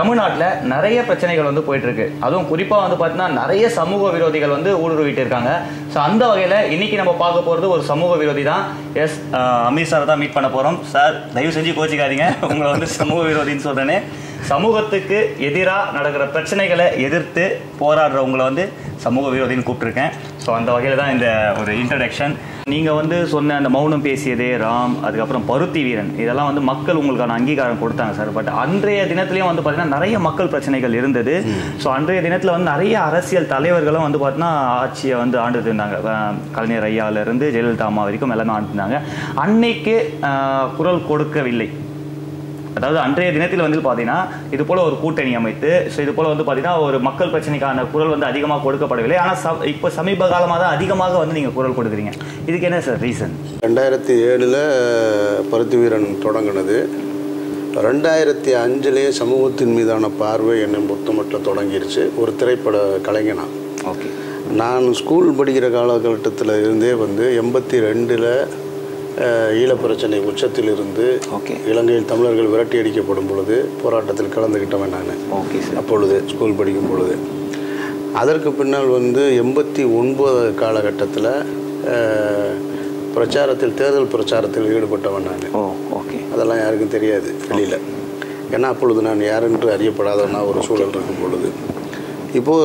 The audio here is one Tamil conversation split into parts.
தமிழ்நாட்டில் நிறைய பிரச்சனைகள் வந்து போயிட்டு இருக்கு. அதுவும் குறிப்பாக வந்து பார்த்தீங்கன்னா நிறைய சமூக விரோதிகள் வந்து ஊடுருவிட்டு இருக்காங்க. ஸோ அந்த வகையில் இன்னைக்கு நம்ம பார்க்க போகிறது ஒரு சமூக விரோதி தான். அமீர் சார் தான் மீட் பண்ண போகிறோம். சார் தயவு செஞ்சு கோச்சிக்காதீங்க, உங்களை வந்து சமூக விரோதின்னு சொல்கிறேன்னு. சமூகத்துக்கு எதிராக நடக்கிற பிரச்சனைகளை எதிர்த்து போராடுறவங்களை வந்து சமூக விரோதின்னு கூப்பிட்டுருக்கேன். ஸோ அந்த வகையில் தான் இந்த ஒரு இன்ட்ரடக்ஷன். நீங்கள் வந்து சொன்ன அந்த மௌனம் பேசியதே ராம், அதுக்கப்புறம் பருத்தி வீரன், இதெல்லாம் வந்து மக்கள் உங்களுக்கான அங்கீகாரம் கொடுத்தாங்க சார். பட் அன்றைய தினத்துலேயும் வந்து பார்த்தீங்கன்னா நிறைய மக்கள் பிரச்சனைகள் இருந்தது. ஸோ அன்றைய தினத்தில் வந்து நிறைய அரசியல் தலைவர்களும் வந்து பார்த்தீங்கன்னா ஆட்சியை வந்து ஆண்டுட்டு இருந்தாங்க. கலைஞர் ஐயாவிலேருந்து ஜெயலலிதா அம்மா வரைக்கும் எல்லாமே ஆண்டுட்டு இருந்தாங்க. அன்னைக்கு குரல் கொடுக்கவில்லை. அதாவது அன்றைய தினத்தில் வந்து பார்த்தீங்கன்னா இது போல் ஒரு கூட்டணி அமைத்து, ஸோ இது போல் வந்து பார்த்தீங்கன்னா ஒரு மக்கள் பிரச்சனைக்கான குரல் வந்து அதிகமாக கொடுக்கப்படவில்லை. ஆனால் இப்போ சமீப காலமாக தான் அதிகமாக வந்து நீங்கள் குரல் கொடுக்குறீங்க. இதுக்கு என்ன சார் ரீசன்? 2007 பருத்தி வீரன் தொடங்கினது. 2005 சமூகத்தின் மீதான பார்வை என்னை பொறுத்தமட்டில் தொடங்கிருச்சு. ஒரு திரைப்பட கலைஞனா. ஓகே. நான் ஸ்கூல் படிக்கிற காலகட்டத்தில் இருந்தே வந்து 82 ஈழப்பிரச்சனை உச்சத்தில் இருந்து இலங்கையில் தமிழர்கள் விரட்டி அடிக்கப்படும் பொழுது போராட்டத்தில் கலந்துக்கிட்டவன் நான். Okay sir. அப்பொழுது ஸ்கூல் படிக்கும் பொழுது. அதற்கு பின்னால் வந்து 89 காலகட்டத்தில் பிரச்சாரத்தில், தேர்தல் பிரச்சாரத்தில் ஈடுபட்டவன் நான். ஓகே. அதெல்லாம் யாருக்கும் தெரியாது வெளியில். ஏன்னா அப்பொழுது நான் யாரென்று அறியப்படாதவனா ஒரு சூழல் இருக்கும் பொழுது. இப்போது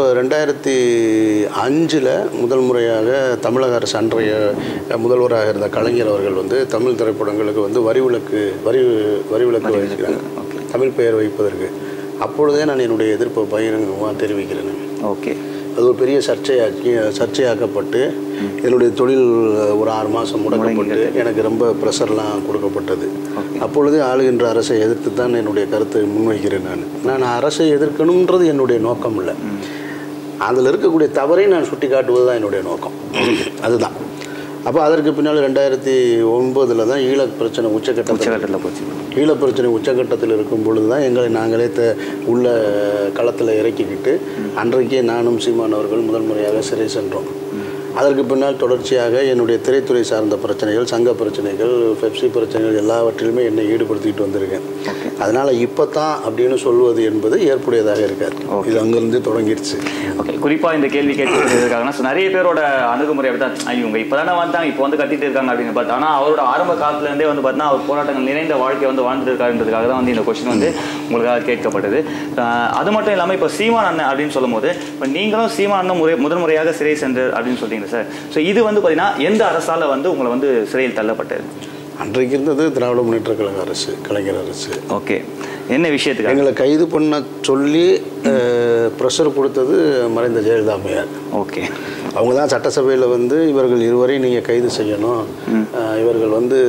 2005 முதல் முறையாக தமிழக அரசு அன்றைய முதல்வராக இருந்த கலைஞர் அவர்கள் வந்து தமிழ் திரைப்படங்களுக்கு வந்து வரி விலக்கு வகிக்கிறாங்க, தமிழ் பெயர் வைப்பதற்கு. அப்பொழுதே நான் என்னுடைய எதிர்ப்பை பகிரங்கமாக தெரிவிக்கிறேன். ஓகே. அது ஒரு பெரிய சர்ச்சையாக்கப்பட்டு என்னுடைய தொழில் ஒரு 6 மாதம் முடக்கப்பட்டு எனக்கு ரொம்ப ப்ரெஷர்லாம் கொடுக்கப்பட்டது. அப்பொழுதே ஆளுகின்ற அரசை எதிர்த்து தான் என்னுடைய கருத்தை முன்வைக்கிறேன். நான் அரசை எதிர்க்கணுன்றது என்னுடைய நோக்கம் இல்லை. அதில் இருக்கக்கூடிய தவறை நான் சுட்டி காட்டுவது தான் என்னுடைய நோக்கம். அதுதான். அப்போ அதற்கு பின்னால் 2009 தான் ஈழப்பிரச்சனை உச்சக்கட்டத்தில் போச்சு. ஈழப்பிரச்சனை உச்சக்கட்டத்தில் இருக்கும் பொழுது தான் எங்களை நாங்களே உள்ள களத்தில் இறக்கிக்கிட்டு அன்றைக்கே நானும் சீமான் அவர்கள் முதல் முறையாக சிறை சென்றோம். அதற்கு பின்னால் தொடர்ச்சியாக என்னுடைய திரைத்துறை சார்ந்த பிரச்சனைகள், சங்க பிரச்சனைகள், பெப்சி பிரச்சனைகள் எல்லாவற்றிலுமே என்னை ஈடுபடுத்திக்கிட்டு வந்திருக்கேன். அதனால் இப்போ தான் அப்படின்னு சொல்வது என்பது ஏற்புடையதாக இருக்காது. இது அங்கேருந்து தொடங்கிடுச்சு. ஓகே. குறிப்பாக இந்த கேள்வி கேட்டுருக்காங்கன்னா நிறைய பேரோட அணுகுமுறை அப்படி தான், இவங்க இப்போ தானே வந்தாங்க, இப்போ வந்து கத்திட்டு இருக்காங்க அப்படின்னு பார்த்தா, ஆனால் அவரோட ஆரம்ப காலத்துலேருந்தே வந்து பார்த்தீங்கன்னா அவர் போராட்டங்கள் நிறைந்த வாழ்க்கையை வந்து வாழ்ந்துட்டு இருக்காருன்றதுக்காக தான் வந்து இந்த கொஸ்டின் வந்து உங்களுக்காக கேட்கப்பட்டது. அது மட்டும் இல்லாமல் இப்போ சீமான் அண்ணன் அப்படின்னு சொல்லும் போது, இப்போ நீங்களும் சீமான் அண்ணன் முதல் முறையாக சிறை சென்று அப்படின்னு சொல்லிட்டீங்க சார். ஸோ இது வந்து பார்த்தீங்கன்னா எந்த அரசால் வந்து உங்களை வந்து சிறையில் தள்ளப்பட்டது? அன்றைக்கு இருந்தது திராவிட முன்னேற்ற கழக அரசு, கலைஞர் அரசு. ஓகே. என்ன விஷயத்துக்கு எங்களை கைது பண்ண சொல்லி ப்ரெஷர் கொடுத்தது மறைந்த ஜெயலலிதா அம்மையார். ஓகே. அவங்க தான் சட்டசபையில் வந்து இவர்கள் இருவரையும் நீங்கள் கைது செய்யணும், இவர்கள் வந்து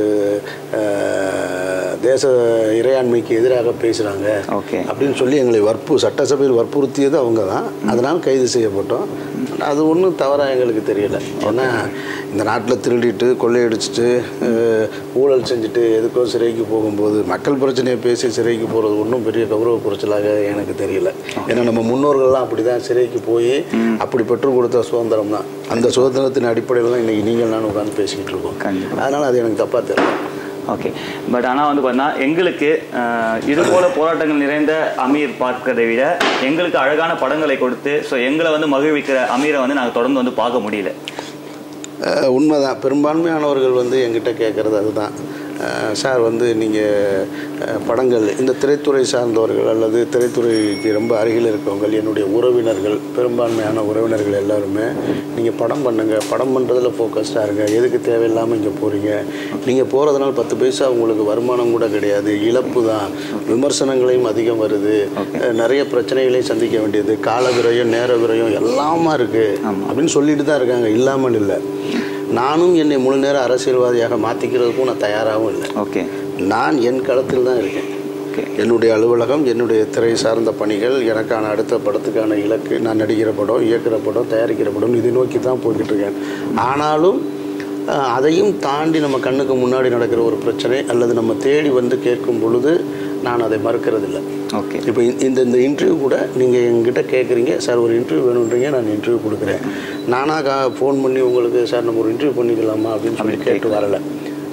தேச இறையாண்மைக்கு எதிராக பேசுகிறாங்க அப்படின்னு சொல்லி எங்களை சட்டசபையில் வற்புறுத்தியது அவங்க தான். அதனால் கைது செய்யப்பட்டோம். அது ஒன்றும் தவறாக எங்களுக்கு தெரியலை. ஏன்னா இந்த நாட்டில் திருடிட்டு கொள்ளையடிச்சிட்டு ஊழல் செஞ்சுட்டு எதுக்கோ சிறைக்கு போகும்போது மக்கள் பிரச்சனையை பேசி சிறைக்கு போகிறது ஒன்றும் பெரிய கௌரவ குறைச்சலாக எனக்கு தெரியல. ஏன்னா நம்ம முன்னோர்கள்லாம் அப்படி தான் சிறைக்கு போய் அப்படி பெற்றுக் கொடுத்த சுதந்திரம் தான். அந்த சுதந்திரத்தின் அடிப்படையில் தான் இன்றைக்கி நீங்கள் நான் உட்காந்து பேசிக்கிட்டு இருக்கோம். அதனால் அது எனக்கு தப்பாக தெரியல. ஓகே. பட் ஆனால் வந்து பார்த்தீங்கன்னா எங்களுக்கு இது போல போராட்டங்கள் நிறைந்த அமீர் பார்க்கிறதை விட எங்களுக்கு அழகான படங்களை கொடுத்து ஸோ எங்களை வந்து மகிழ்விக்கிற அமீரை வந்து நாங்கள் தொடர்ந்து வந்து பார்க்க முடியல. உண்மைதான். பெரும்பான்மையானவர்கள் வந்து எங்கிட்ட கேட்குறது அதுதான். சார் வந்து நீங்கள் படங்கள் இந்த திரைத்துறை சார்ந்தவர்கள் அல்லது திரைத்துறைக்கு ரொம்ப அருகில் இருக்கவங்க, என்னுடைய உறவினர்கள், பெரும்பான்மையான உறவினர்கள் எல்லாருமே நீங்கள் படம் பண்ணுங்கள், படம் பண்ணுறதுல ஃபோக்கஸ்டாக இருங்க, எதுக்கு தேவையில்லாமல் இங்கே போகிறீங்க, நீங்கள் போகிறதுனால 10 பைசா உங்களுக்கு வருமானம் கூட கிடையாது, இழப்பு தான், விமர்சனங்களையும் அதிகம் வருது, நிறைய பிரச்சனைகளையும் சந்திக்க வேண்டியது, கால விரயம், நேர விரயம் எல்லாமா இருக்குது அப்படின்னு சொல்லிட்டு தான் இருக்காங்க. இல்லாமல் இல்லை. நானும் என்னை முழு நேர அரசியல்வாதியாக மாற்றிக்கிறதுக்கும் நான் தயாராகவும் இல்லை. ஓகே. நான் என் களத்தில் தான் இருக்கேன். என்னுடைய அலுவலகம், என்னுடைய திரை சார்ந்த பணிகள், எனக்கான அடுத்த படத்துக்கான இலக்கு, நான் நடிக்கிற படம், இயக்குகிற படம், தயாரிக்கிற படம், இதை நோக்கி தான் போய்கிட்டு இருக்கேன். ஆனாலும் அதையும் தாண்டி நம்ம கண்ணுக்கு முன்னாடி நடக்கிற ஒரு பிரச்சனை அல்லது நம்ம தேடி வந்து கேட்கும் பொழுது நான் அதை மறுக்கிறதில்லை. ஓகே. இப்போ இந்த இன்டர்வியூ கூட நீங்கள் எங்கிட்ட கேட்குறீங்க, சார் ஒரு இன்டர்வியூ வேணுன்றீங்க, நான் இன்டர்வியூ கொடுக்குறேன். நானாக ஃபோன் பண்ணி உங்களுக்கு சார் நம்ம ஒரு இன்டர்வியூ பண்ணிக்கலாமா அப்படின்னு சொல்லி கேட்டு வரலை.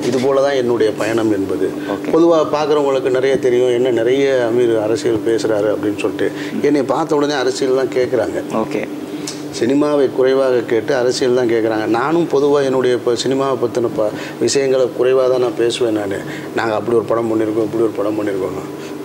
இது போல தான் என்னுடைய பயணம் என்பது. பொதுவாக பார்க்குறவங்களுக்கு நிறைய தெரியும், என்ன நிறைய அமீர் அரசியல் பேசுகிறாரு அப்படின்னு சொல்லிட்டு. என்னை பார்த்த உடனே அரசியல் தான் கேட்குறாங்க. ஓகே, சினிமாவை குறைவாக கேட்டு அரசியல் தான் கேட்குறாங்க. நானும் பொதுவாக என்னுடைய இப்போ சினிமாவை பற்றின விஷயங்களை குறைவாக தான் நான் பேசுவேன். நாங்கள் அப்படி ஒரு படம் பண்ணியிருக்கோம், இப்படி ஒரு படம் பண்ணியிருக்கோம்.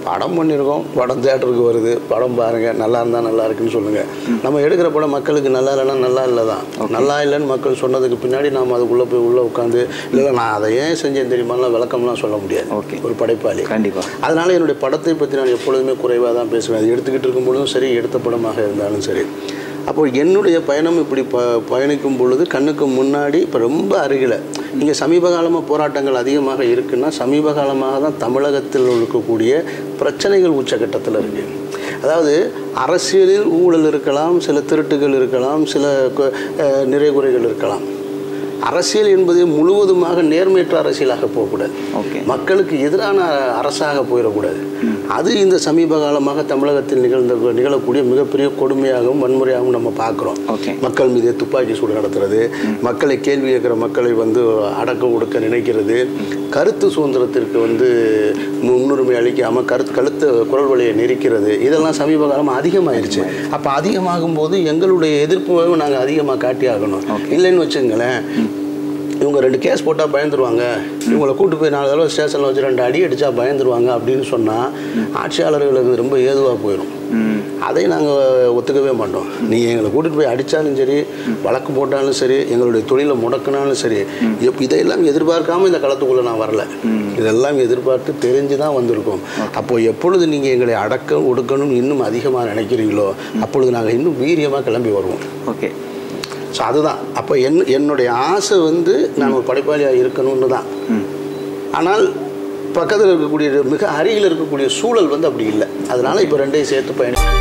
படம் தேட்டருக்கு வருது, படம் பாருங்கள், நல்லா இருந்தால் நல்லா இருக்குன்னு சொல்லுங்கள். நம்ம எடுக்கிற படம் மக்களுக்கு நல்லா இல்லைன்னா நல்லா இல்லை தான். நல்லா இல்லைன்னு மக்கள் சொன்னதுக்கு பின்னாடி நாம் அதுக்குள்ளே போய் உள்ளே உட்காந்து இல்லை நான் அதை ஏன் செஞ்சேன் தெரியுமாலாம் விளக்கம்லாம் சொல்ல முடியாது. ஒரு படைப்பாளி கண்டிப்பாக. அதனால் என்னுடைய படத்தை பற்றி நான் எப்பொழுதுமே குறைவாக தான் பேசுவேன். அது எடுத்துக்கிட்டு இருக்கும் பொழுதும் சரி, எடுத்த படமாக இருந்தாலும் சரி. அப்போ என்னுடைய பயணம் இப்படி பயணிக்கும் பொழுது கண்ணுக்கு முன்னாடி இப்போ ரொம்ப அருகில் இங்கே சமீப காலமாக போராட்டங்கள் அதிகமாக இருக்குன்னா சமீப காலமாக தான் தமிழகத்தில் இருக்கக்கூடிய பிரச்சனைகள் உச்சகட்டத்தில் இருக்குது. அதாவது அரசியலில் ஊழல் இருக்கலாம், சில திருட்டுகள் இருக்கலாம், சில நிறைகுறைகள் இருக்கலாம். அரசியல் என்பது முழுவதுமாக நேர்மையற்ற அரசியலாக போகக்கூடாது. மக்களுக்கு எதிரான அரசாக போயிடக்கூடாது. அது இந்த சமீப காலமாக தமிழகத்தில் நிகழக்கூடிய மிகப்பெரிய கொடுமையாகவும் வன்முறையாகவும் நம்ம பார்க்குறோம். மக்கள் மீது துப்பாக்கி சூடு நடத்துறது, மக்களை கேள்வி கேட்குற மக்களை அடக்க ஒடுக்க நினைக்கிறது, கருத்து சுதந்திரத்திற்கு முன்னுரிமை அளிக்காமல் கழுத்து குரல் வழியை நெரிக்கிறது, இதெல்லாம் சமீப காலமாக அதிகமாகிடுச்சு. அப்போ அதிகமாகும் போது எங்களுடைய எதிர்ப்பு நாங்கள் அதிகமாக காட்டி ஆகணும். இல்லைன்னு வச்சுங்களேன், இவங்க 2 கேஸ் போட்டால் பயந்துருவாங்க, இவங்களை கூட்டு போய் 4 தடவை ஸ்டேஷனில் வச்சு 2 அடி அடித்தா பயந்துருவாங்க அப்படின்னு சொன்னால் ஆட்சியாளர்களுக்கு ரொம்ப ஏதுவாக போயிடும். அதை நாங்கள் ஒத்துக்கவே மாட்டோம். நீங்கள் எங்களை கூட்டிகிட்டு போய் அடித்தாலும் சரி, வழக்கு போட்டாலும் சரி, எங்களுடைய தொழிலை முடக்கினாலும் சரி, இதையெல்லாம் எதிர்பார்க்காமல் இந்த களத்துக்குள்ளே நான் வரல. இதெல்லாம் எதிர்பார்த்து தெரிஞ்சு தான் வந்திருக்கோம். அப்போது எப்பொழுது நீங்கள் எங்களை அடக்க ஒடுக்கணும்னு இன்னும் அதிகமாக நினைக்கிறீங்களோ அப்பொழுது நாங்கள் இன்னும் வீரியமாக கிளம்பி வருவோம். ஓகே, ஸோ அதுதான். அப்போ என்னுடைய ஆசை நான் ஒரு படைப்பாளியாக இருக்கணும்னு தான். ஆனால் பக்கத்தில் இருக்கக்கூடிய மிக அருகில் இருக்கக்கூடிய சூழல் அப்படி இல்லை. அதனால் இப்போ 2ஐயும் சேர்த்து பயணம்